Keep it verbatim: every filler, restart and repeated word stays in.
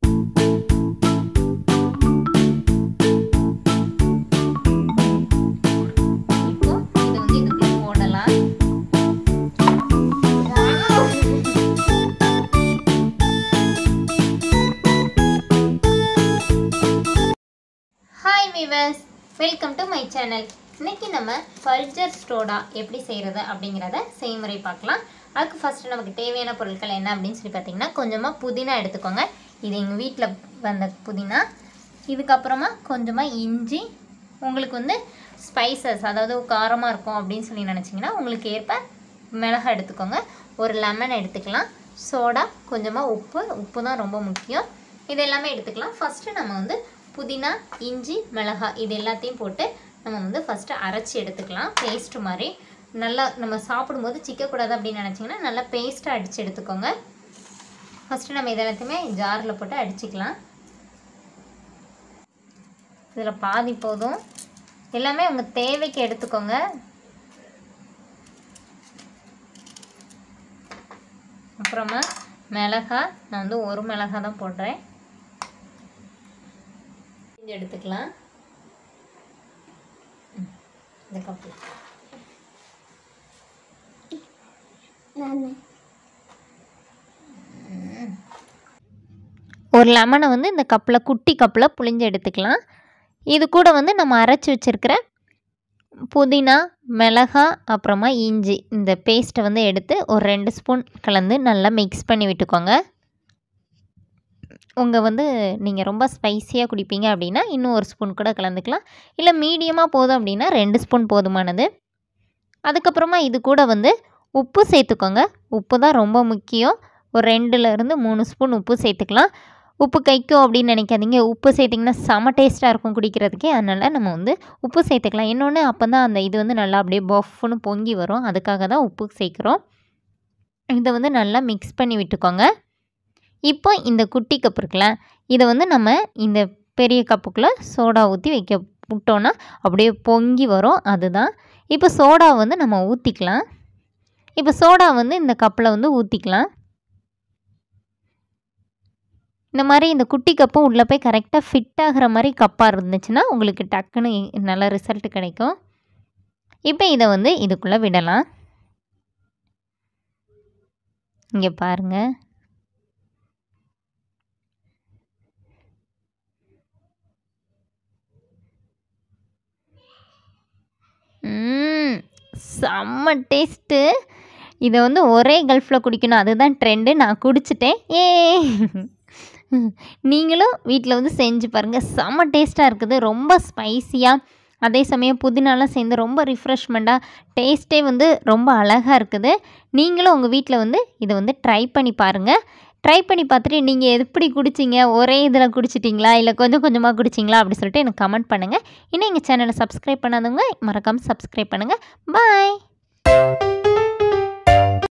Welcome to my channel. இன்னைக்கு நம்ம ஃபல்ஜர் ஸ்டோடா எப்படி செய்கிறது அப்படிங்கிறத செய்முறை பார்க்கலாம். அதுக்கு ஃபஸ்ட்டு நமக்கு தேவையான பொருட்கள் என்ன அப்படின்னு சொல்லி பார்த்தீங்கன்னா, கொஞ்சமாக புதினா எடுத்துக்கோங்க. இது எங்கள் வீட்டில் வந்த புதினா. இதுக்கப்புறமா கொஞ்சமாக இஞ்சி, உங்களுக்கு வந்து ஸ்பைசஸ் அதாவது காரமாக இருக்கும் அப்படின்னு சொல்லி நினச்சிங்கன்னா உங்களுக்கு ஏற்ப மிளகாய் எடுத்துக்கோங்க. ஒரு லெமன் எடுத்துக்கலாம். சோடா, கொஞ்சமாக உப்பு உப்பு தான் ரொம்ப முக்கியம். இது எல்லாமே எடுத்துக்கலாம். ஃபஸ்ட்டு நம்ம வந்து புதினா, இஞ்சி, மிளகாய் இது எல்லாத்தையும் போட்டு நம்ம வந்து ஃபஸ்ட்டு அரைச்சி எடுத்துக்கலாம். பேஸ்ட்டு மாதிரி நல்லா நம்ம சாப்பிடும்போது சிக்கக்கூடாது அப்படின்னு நினச்சிங்கன்னா நல்லா பேஸ்ட்டாக அடித்து எடுத்துக்கோங்க. ஃபஸ்ட்டு நம்ம இது எல்லாத்தையுமே ஜாரில் போட்டு அடிச்சுக்கலாம். இதில் பாதி போதும். எல்லாமே உங்கள் தேவைக்கு எடுத்துக்கோங்க. அப்புறமா மிளகாய், நான் வந்து ஒரு மிளகாய் தான் போடுறேன். எடுத்துக்கலாம். இந்த கப்பு ஒரு லெமனை வந்து இந்த கப்பில் குட்டி கப்பில் புளிஞ்சு எடுத்துக்கலாம். இது கூட வந்து நம்ம அரைச்சி வச்சுருக்கிற புதினா, மிளகாய், அப்புறமா இஞ்சி இந்த பேஸ்ட்டை வந்து எடுத்து ஒரு ரெண்டு ஸ்பூன் கலந்து நல்லா மிக்ஸ் பண்ணி விட்டுக்கோங்க. உங்கள் வந்து நீங்கள் ரொம்ப ஸ்பைஸியாக குடிப்பீங்க அப்படின்னா இன்னும் ஒரு ஸ்பூன் கூட கலந்துக்கலாம். இல்லை மீடியமாக போதும் அப்படின்னா ரெண்டு ஸ்பூன் போதுமானது. அதுக்கப்புறமா இது கூட வந்து உப்பு சேர்த்துக்கோங்க. உப்பு தான் ரொம்ப முக்கியம். ஒரு ரெண்டுலேருந்து மூணு ஸ்பூன் உப்பு சேர்த்துக்கலாம். உப்பு கைக்கும் அப்படின்னு நினைக்காதீங்க. உப்பு சேர்த்திங்கன்னா செம டேஸ்ட்டாக இருக்கும் குடிக்கிறதுக்கே. அதனால் நம்ம வந்து உப்பு சேர்த்துக்கலாம். இன்னொன்று அப்போ தான் அந்த இது வந்து நல்லா அப்படியே பஃப்னு பொங்கி வரும். அதுக்காக தான் உப்பு சேர்க்குறோம். இதை வந்து நல்லா மிக்ஸ் பண்ணி விட்டுக்கோங்க. இப்போ இந்த குட்டி கப் இருக்குல்ல, இதை வந்து நம்ம இந்த பெரிய கப்புக்குள்ளே சோடா ஊற்றி வைக்க விட்டோன்னா அப்படியே பொங்கி வரும். அதுதான் இப்போ சோடா வந்து நம்ம ஊற்றிக்கலாம். இப்போ சோடா வந்து இந்த கப்பில் வந்து ஊற்றிக்கலாம். இந்த மாதிரி இந்த குட்டி கப்பும் உள்ளே போய் கரெக்டாக ஃபிட் ஆகிற மாதிரி கப்பாக இருந்துச்சுன்னா உங்களுக்கு டக்குன்னு நல்ல ரிசல்ட் கிடைக்கும். இப்போ இதை வந்து இதுக்குள்ளே விடலாம். இங்கே பாருங்கள். செம்ம டேஸ்ட்டு. இதை வந்து ஒரே கல்ஃபில் குடிக்கணும், அதுதான் ட்ரெண்டு. நான் குடிச்சிட்டேன். ஏ நீங்களும் வீட்டில் வந்து செஞ்சு பாருங்கள். செம்ம டேஸ்ட்டாக இருக்குது. ரொம்ப ஸ்பைஸியாக, அதே சமயம் புதினாலாம் சேர்ந்து ரொம்ப ரிஃப்ரெஷ்மெண்ட்டாக, டேஸ்ட்டே வந்து ரொம்ப அழகாக இருக்குது. நீங்களும் உங்கள் வீட்டில் வந்து இதை வந்து ட்ரை பண்ணி பாருங்கள். ட்ரை பண்ணி பார்த்துட்டு நீங்கள் எப்படி குடிச்சிங்க, ஒரே இதில் குடிச்சிட்டிங்களா இல்லை கொஞ்சம் கொஞ்சமாக குடிச்சிங்களா அப்படி சொல்லிட்டு எனக்கு கமெண்ட் பண்ணுங்கள். இன்னும் எங்கள் சேனலை சப்ஸ்கிரைப் பண்ணாதவங்க மறக்காமல் சப்ஸ்கிரைப் பண்ணுங்கள். பாய்.